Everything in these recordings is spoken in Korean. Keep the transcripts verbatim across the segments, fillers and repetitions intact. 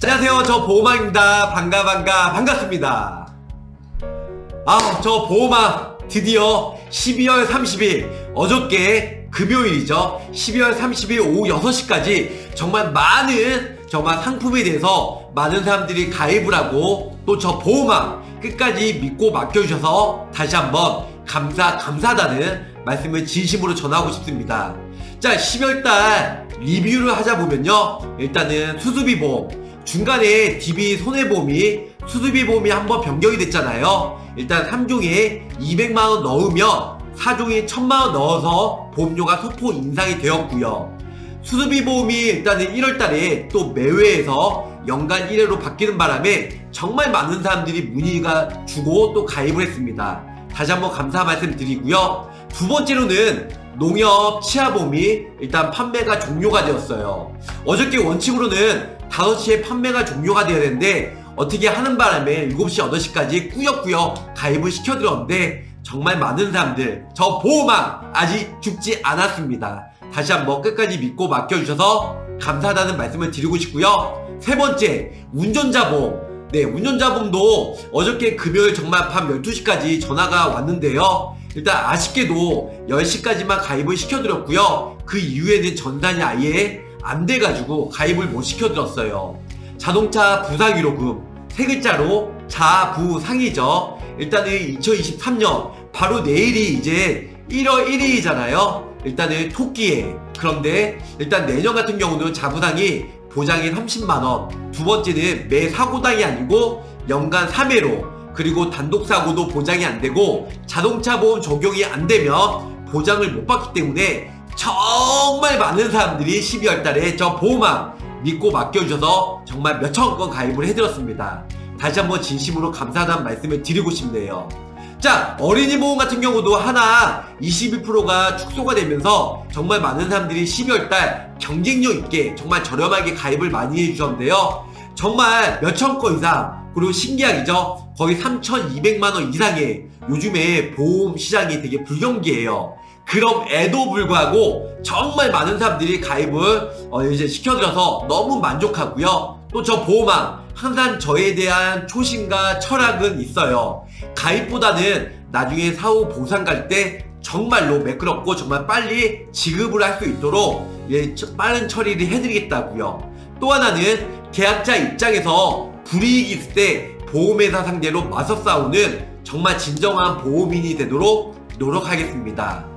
안녕하세요, 저 보호망입니다. 반가 반가 반갑습니다. 아, 저 보호망 드디어 십이월 삼십일 어저께 금요일이죠. 십이월 삼십일 오후 여섯 시까지 정말 많은 정말 상품에 대해서 많은 사람들이 가입을 하고 또 저 보호망 끝까지 믿고 맡겨주셔서 다시 한번 감사 감사하다는 말씀을 진심으로 전하고 싶습니다. 자, 십이월달 리뷰를 하자 보면요, 일단은 수수비 보험, 중간에 디비 손해보험이 수수비 보험이 한번 변경이 됐잖아요. 일단 삼 종에 이백만 원 넣으면 사 종에 천만 원 넣어서 보험료가 소폭 인상이 되었고요. 수수비 보험이 일단은 일월달에 또 매회에서 연간 일 회로 바뀌는 바람에 정말 많은 사람들이 문의가 주고 또 가입을 했습니다. 다시 한번 감사 말씀 드리고요. 두 번째로는 농협 치아보험이 일단 판매가 종료가 되었어요. 어저께 원칙으로는 다섯 시에 판매가 종료가 되어야 되는데 어떻게 하는 바람에 일곱 시, 여덟 시까지 꾸역꾸역 가입을 시켜드렸는데 정말 많은 사람들, 저 보호망 아직 죽지 않았습니다. 다시 한번 끝까지 믿고 맡겨주셔서 감사하다는 말씀을 드리고 싶고요. 세 번째, 운전자 보험. 네, 운전자 보험도 어저께 금요일 정말 밤 열두 시까지 전화가 왔는데요. 일단 아쉽게도 열 시까지만 가입을 시켜드렸고요. 그 이후에는 전산이 아예 안 돼가지고 가입을 못 시켜드렸어요. 자동차 부상위로금, 세 글자로 자부상이죠. 일단은 이천이십삼 년 바로 내일이 이제 일월 일일이잖아요. 일단은 토끼에, 그런데 일단 내년 같은 경우는 자부상이 보장이 삼십만 원, 두 번째는 매 사고당이 아니고 연간 삼 회로, 그리고 단독사고도 보장이 안 되고 자동차 보험 적용이 안 되면 보장을 못 받기 때문에 정말 많은 사람들이 십이월 달에 저 보호망 믿고 맡겨주셔서 정말 몇천 건 가입을 해드렸습니다. 다시 한번 진심으로 감사하다는 말씀을 드리고 싶네요. 자, 어린이 보험 같은 경우도 하나 이십일 퍼센트가 축소가 되면서 정말 많은 사람들이 십이월 달 경쟁력 있게 정말 저렴하게 가입을 많이 해주셨는데요. 정말 몇천 건 이상, 그리고 신기하기죠, 거의 삼천이백만 원 이상의 요즘에 보험 시장이 되게 불경기예요. 그럼에도 불구하고 정말 많은 사람들이 가입을 어 이제 시켜드려서 너무 만족하고요. 또 저 보호망 항상 저에 대한 초심과 철학은 있어요. 가입보다는 나중에 사후 보상 갈 때 정말로 매끄럽고 정말 빨리 지급을 할 수 있도록 예, 빠른 처리를 해드리겠다고요. 또 하나는 계약자 입장에서 불이익이 있을 때 보험회사 상대로 맞서 싸우는 정말 진정한 보험인이 되도록 노력하겠습니다.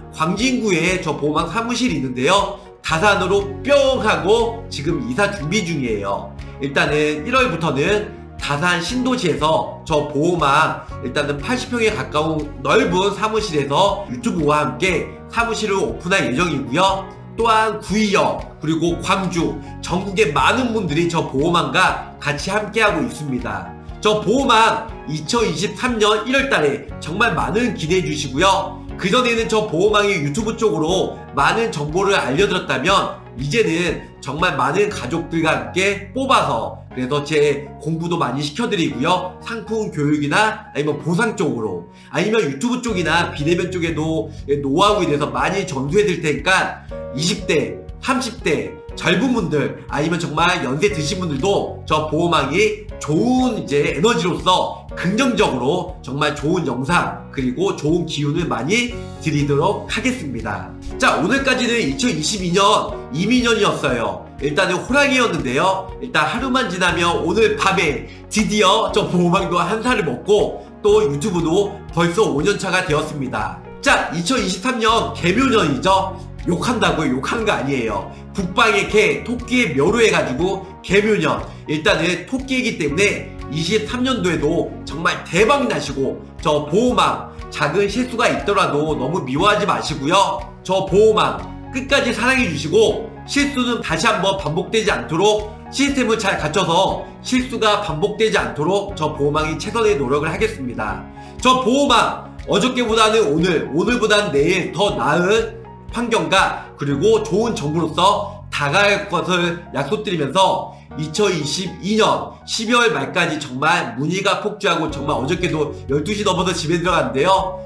광진구에 저 보호망 사무실이 있는데요. 다산으로 뿅 하고 지금 이사 준비 중이에요. 일단은 일월부터는 다산 신도시에서 저 보호망 일단은 팔십 평에 가까운 넓은 사무실에서 유튜브와 함께 사무실을 오픈할 예정이고요. 또한 구의역 그리고 광주 전국의 많은 분들이 저 보호망과 같이 함께하고 있습니다. 저 보호망 이천이십삼 년 일월 달에 정말 많은 기대해 주시고요. 그전에는 저 보호망이 유튜브 쪽으로 많은 정보를 알려드렸다면 이제는 정말 많은 가족들과 함께 뽑아서, 그래서 제 공부도 많이 시켜드리고요. 상품 교육이나 아니면 보상 쪽으로, 아니면 유튜브 쪽이나 비대면 쪽에도 노하우에 대해서 많이 전수해 드릴 테니까 이십 대, 삼십 대 젊은 분들 아니면 정말 연세 드신 분들도 저 보호망이 좋은 이제 에너지로서 긍정적으로 정말 좋은 영상 그리고 좋은 기운을 많이 드리도록 하겠습니다. 자, 오늘까지는 이천이십이 년 이민년이었어요. 일단은 호랑이였는데요. 일단 하루만 지나면 오늘 밤에 드디어 저 보호망도 한 살을 먹고 또 유튜브도 벌써 오 년 차가 되었습니다. 자, 이천이십삼 년 개묘년이죠. 욕한다고요? 욕하는 거 아니에요. 북방의 개, 토끼의 묘로 해가지고 개묘년. 일단은 토끼이기 때문에 이십삼 년도에도 정말 대박 나시고 저 보호망 작은 실수가 있더라도 너무 미워하지 마시고요. 저 보호망 끝까지 사랑해 주시고 실수는 다시 한번 반복되지 않도록 시스템을 잘 갖춰서 실수가 반복되지 않도록 저 보호망이 최선의 노력을 하겠습니다. 저 보호망 어저께보다는 오늘, 오늘보다는 내일 더 나은 환경과 그리고 좋은 정보로서 다가갈 것을 약속드리면서 이천이십이 년 십이월 말까지 정말 문의가 폭주하고 정말 어저께도 열두 시 넘어서 집에 들어갔는데요.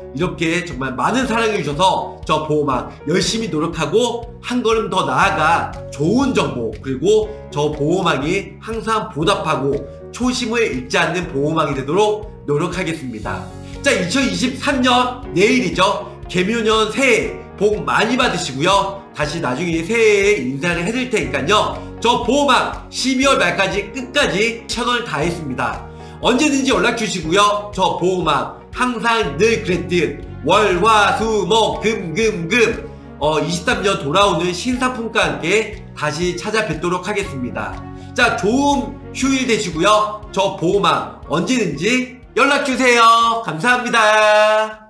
이렇게 정말 많은 사랑해 주셔서 저 보호막 열심히 노력하고 한 걸음 더 나아가 좋은 정보, 그리고 저 보호막이 항상 보답하고 초심을 잃지 않는 보호막이 되도록 노력하겠습니다. 자, 이천이십삼 년 내일이죠. 개묘년 새해 복 많이 받으시고요. 다시 나중에 새해에 인사를 해드릴 테니까요. 저 보호막 십이월 말까지 끝까지 최선을 다했습니다. 언제든지 연락 주시고요. 저 보호막 항상 늘 그랬듯 월화수목금금금 어, 이십삼 년 돌아오는 신상품과 함께 다시 찾아뵙도록 하겠습니다. 자, 좋은 휴일 되시고요. 저 보호막 언제든지 연락 주세요. 감사합니다.